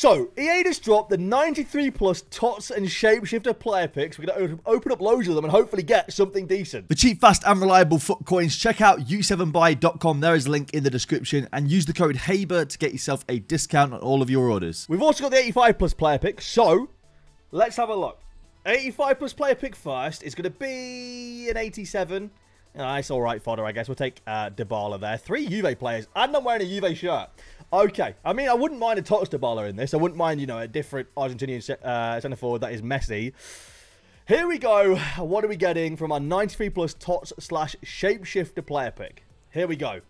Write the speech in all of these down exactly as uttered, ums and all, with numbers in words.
So, E A just dropped the ninety-three plus Tots and Shapeshifter player picks. We're going to open up loads of them and hopefully get something decent. For cheap, fast, and reliable foot coins, check out u seven buy dot com. There is a link in the description. And use the code HABER to get yourself a discount on all of your orders. We've also got the eighty-five plus player pick. So, let's have a look. eighty-five plus player pick first is going to be an eighty-seven. Nice, all right, fodder, I guess. We'll take uh, Dybala there. Three Juve players, and I'm wearing a Juve shirt. Okay, I mean, I wouldn't mind a Tots Dybala in this. I wouldn't mind, you know, a different Argentinian uh, centre forward that is Messi. Here we go. What are we getting from our ninety-three plus Tots slash Shapeshifter player pick? Here we go.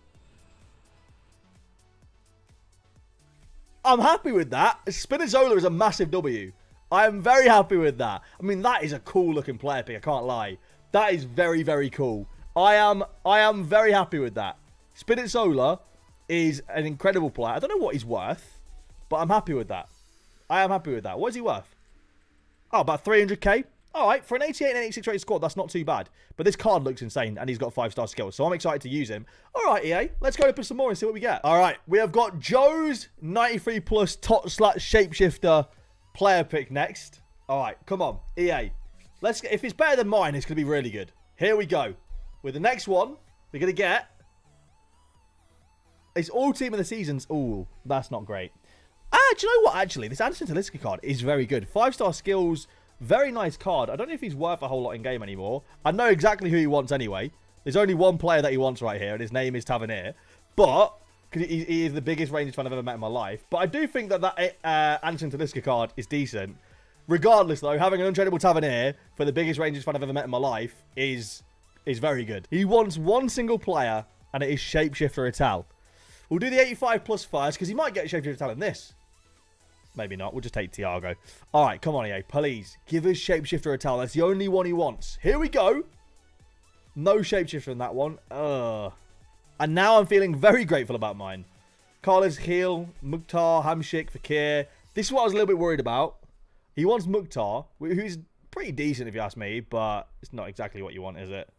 I'm happy with that. Spinazzola is a massive W. I am very happy with that. I mean, that is a cool looking player pick. I can't lie. That is very, very cool. I am, I am very happy with that. Spinazzola is an incredible player. I don't know what he's worth, but I'm happy with that. I am happy with that. What is he worth? Oh, about three hundred K. All right, for an eighty-eight and eighty-six rated squad, that's not too bad. But this card looks insane, and he's got five-star skills, so I'm excited to use him. All right, E A, let's go open some more and see what we get. All right, we have got Joe's ninety-three plus Tots slash Shapeshifter player pick next. All right, come on, E A. Let's get, if it's better than mine, it's going to be really good. Here we go. With the next one, we're going to get... It's all team of the seasons. Ooh, that's not great. Ah, do you know what, actually? This Anderson Talisca card is very good. Five-star skills, very nice card. I don't know if he's worth a whole lot in game anymore. I know exactly who he wants anyway. There's only one player that he wants right here, and his name is Tavernier. But, because he, he is the biggest Rangers fan I've ever met in my life. But I do think that that uh, Anderson Talisca card is decent. Regardless, though, having an untradeable Tavernier for the biggest Rangers fan I've ever met in my life is... is very good. He wants one single player, and it is Shapeshifter Ital. We'll do the eighty-five plus first, because he might get Shapeshifter Ital in this. Maybe not. We'll just take Thiago. All right, come on, E A. Please, give us Shapeshifter Ital. That's the only one he wants. Here we go. No Shapeshifter in that one. Ugh. And now I'm feeling very grateful about mine. Carlos Heel, Mukhtar, Hamshik, Fakir. This is what I was a little bit worried about. He wants Mukhtar, who's... pretty decent if you ask me, but it's not exactly what you want, is it?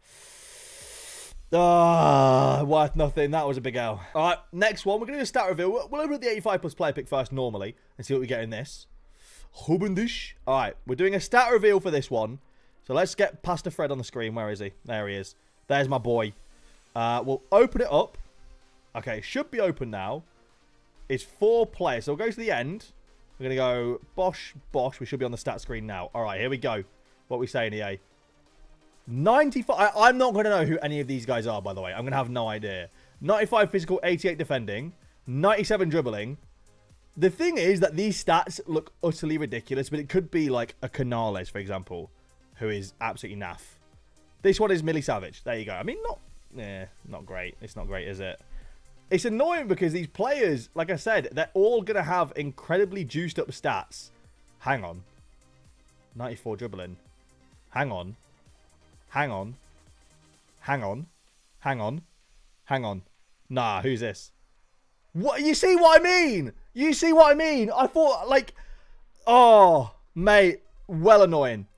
Ah, worth nothing. That was a big L. All right, next one. We're going to do a stat reveal. We'll, we'll open up the eighty-five plus player pick first normally and see what we get in this. Hubendish. All right, we're doing a stat reveal for this one. So let's get Pastor Fred on the screen. Where is he? There he is. There's my boy. Uh, we'll open it up. Okay, should be open now. It's four players. So we'll go to the end. We're going to go Bosch, Bosch. We should be on the stat screen now. All right, here we go. What are we saying, E A? ninety-five. I, I'm not going to know who any of these guys are, by the way. I'm going to have no idea. ninety-five physical, eighty-eight defending, ninety-seven dribbling. The thing is that these stats look utterly ridiculous, but it could be like a Canales, for example, who is absolutely naff. This one is Millie Savage. There you go. I mean, not, eh, not great. It's not great, is it? It's annoying because these players, like I said, they're all going to have incredibly juiced up stats. Hang on. ninety-four dribbling. Hang on. Hang on. Hang on. Hang on. Hang on. Nah, who's this? What? You see what I mean? You see what I mean? I thought, like... Oh, mate. Well annoying.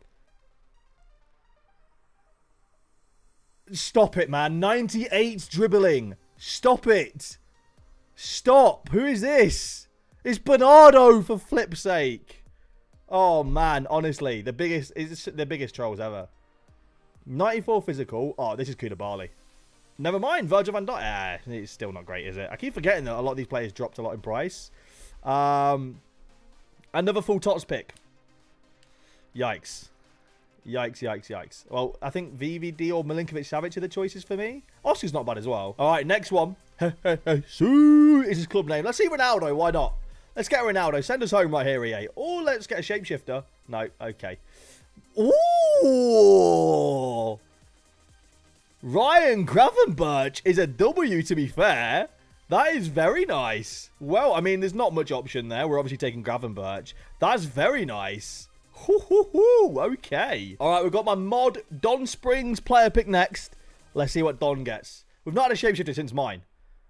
Stop it, man. ninety-eight dribbling. Stop it. Stop. Who is this? It's Bernardo, for flip's sake. Oh, man. Honestly, the biggest is the biggest trolls ever. ninety-four physical. Oh, this is Koulibaly. Never mind. Virgil van Dijk. Ah, it's still not great, is it? I keep forgetting that a lot of these players dropped a lot in price. Um, another full Tots pick. Yikes. Yikes, yikes, yikes. Well, I think V V D or Milinkovic-Savic are the choices for me. Oscar's not bad as well. All right, next one. Sue is his club name. Let's see Ronaldo. Why not? Let's get Ronaldo. Send us home right here, E A. Or let's get a Shapeshifter. No, okay. Ooh. Ryan Gravenberch is a W, to be fair. That is very nice. Well, I mean, there's not much option there. We're obviously taking Gravenberch. That's very nice. Hoo, hoo, hoo. Okay. All right, we've got my mod Don Springs player pick next. Let's see what Don gets. We've not had a Shapeshifter since mine.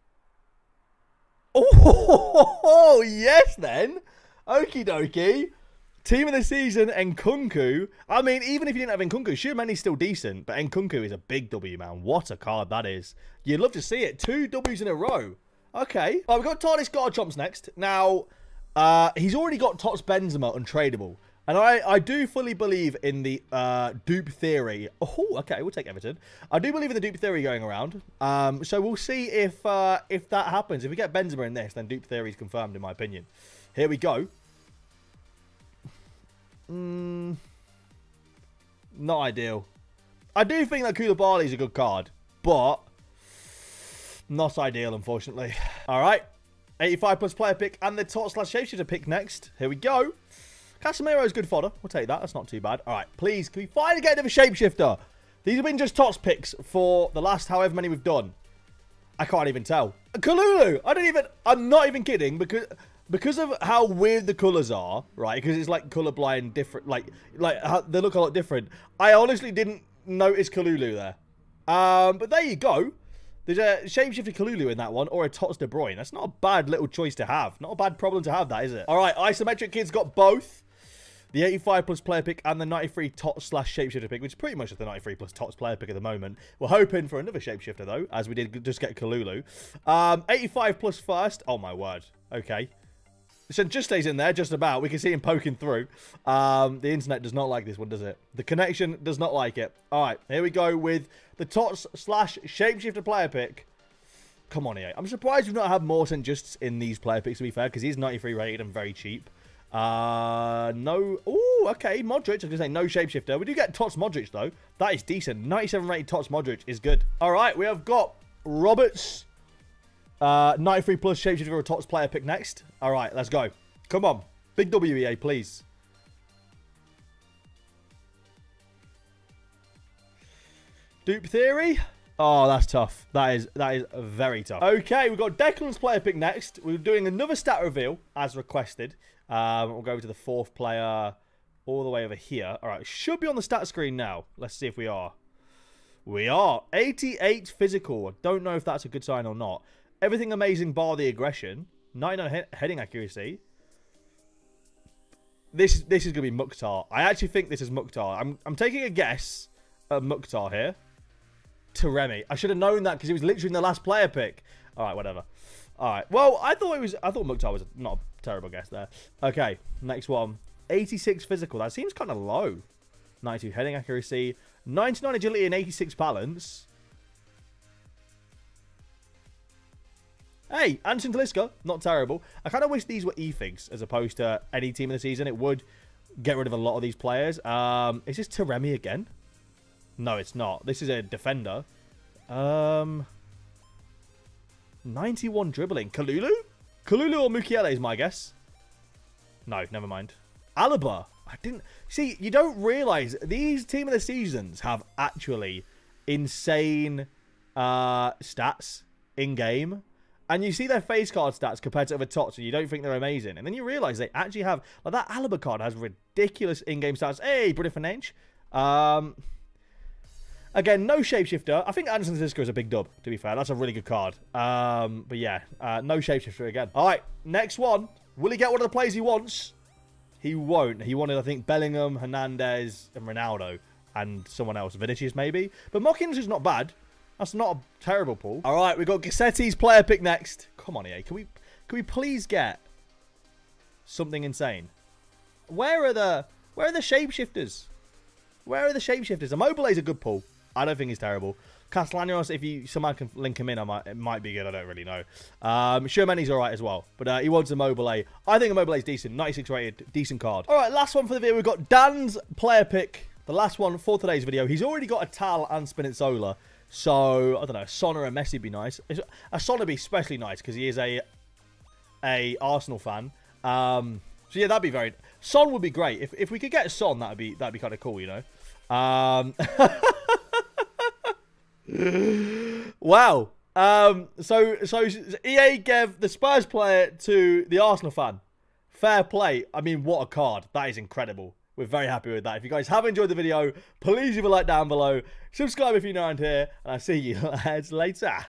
Oh, yes, then. Okie dokie. Team of the season, Nkunku. I mean, even if you didn't have Nkunku, Tchouameni's still decent, but Nkunku is a big W, man. What a card that is. You'd love to see it. Two Ws in a row. Okay. All right, we've got TARDIS Garchomps next. Now, Uh, he's already got Tots Benzema untradeable. And I, I do fully believe in the uh, dupe theory. Oh, okay, we'll take Everton. I do believe in the dupe theory going around. Um, so we'll see if uh, if that happens. If we get Benzema in this, then dupe theory is confirmed, in my opinion. Here we go. Mm, not ideal. I do think that Koulibaly is a good card, but not ideal, unfortunately. All right, eighty-five plus player pick and the Tots slash Shapeshifter pick next. Here we go. Casemiro's good fodder. We'll take that. That's not too bad. All right, please, can we finally get another Shapeshifter? These have been just Tots picks for the last however many we've done. I can't even tell. Kalulu! I don't even... I'm not even kidding, because because of how weird the colours are, right? Because it's like colourblind, different... Like, like how, they look a lot different. I honestly didn't notice Kalulu there. Um, but there you go. There's a Shapeshifter Kalulu in that one, or a Tots De Bruyne. That's not a bad little choice to have. Not a bad problem to have, that, is it? All right, Isometric Kid's got both. The eighty-five plus player pick and the ninety-three Tots slash Shapeshifter pick, which is pretty much the ninety-three plus Tots player pick at the moment. We're hoping for another Shapeshifter, though, as we did just get Kalulu. Um, eighty-five plus first. Oh, my word. Okay. So just stays in there, just about. We can see him poking through. Um, the internet does not like this one, does it? The connection does not like it. All right, here we go with the Tots slash Shapeshifter player pick. Come on, E A. I'm surprised we've not had more Saint Justs in these player picks, to be fair, because he's ninety-three rated and very cheap. Uh, no. Oh, okay. Modric. I was going to say no Shapeshifter. We do get Tots Modric, though. That is decent. ninety-seven rated Tots Modric is good. All right, we have got Roberts. Uh, ninety-three plus Shapeshifter or Tots player pick next. All right, let's go. Come on. Big W E A, please. Dupe theory. Oh, that's tough. That is that is very tough. Okay, we've got Declan's player pick next. We're doing another stat reveal as requested. Um, we'll go over to the fourth player all the way over here. All right, should be on the stat screen now. Let's see if we are. We are. eighty-eight physical. I don't know if that's a good sign or not. Everything amazing bar the aggression. ninety-nine he heading accuracy. This, this is going to be Mukhtar. I actually think this is Mukhtar. I'm, I'm taking a guess at Mukhtar here. Taremi. I should have known that because he was literally in the last player pick. All right, whatever. All right. Well, I thought it was. I thought Mukhtar was not a terrible guess there. Okay, next one. eighty-six physical. That seems kind of low. ninety-two heading accuracy. ninety-nine agility and eighty-six balance. Hey, Anderson Talisca. Not terrible. I kind of wish these were E-figs as opposed to any team of the season. It would get rid of a lot of these players. Um, is this Taremi again? No, it's not. This is a defender. Um, ninety-one dribbling. Kalulu? Kalulu or Mukiele is my guess. No, never mind. Alaba. I didn't... See, you don't realise these team of the seasons have actually insane uh, stats in-game. And you see their face card stats compared to other Tots and you don't think they're amazing. And then you realise they actually have... Like, that Alaba card has ridiculous in-game stats. Hey, Bruno Fernandes. Um... Again, no Shapeshifter. I think Anderson Talisca is a big dub, to be fair. That's a really good card. Um, but yeah, uh, no Shapeshifter again. All right, next one. Will he get one of the players he wants? He won't. He wanted, I think, Bellingham, Hernandez, and Ronaldo. And someone else. Vinicius, maybe. But Mockins is not bad. That's not a terrible pull. All right, we've got Gassetti's player pick next. Come on, E A. Can we, can we please get something insane? Where are the, where are the Shapeshifters? Where are the Shapeshifters? Immobile is a good pull. I don't think he's terrible. Castellanos, if you someone can link him in, I might, it might be good. I don't really know. Um, Shermani's all right as well. But uh, he wants Immobile. I think Immobile is decent. ninety-six rated. Decent card. All right, last one for the video. We've got Dan's player pick. The last one for today's video. He's already got a Tal and Spinazzola. So, I don't know. A Son or a Messi would be nice. A Son would be especially nice because he is a, a Arsenal fan. Um, so, yeah, that'd be very... Son would be great. If, if we could get a Son, that'd be, that'd be kind of cool, you know. Um... Wow. Um, so, so E A gave the Spurs player to the Arsenal fan. Fair play. I mean, what a card. That is incredible. We're very happy with that. If you guys have enjoyed the video, please leave a like down below. Subscribe if you're new around here. And I'll see you later.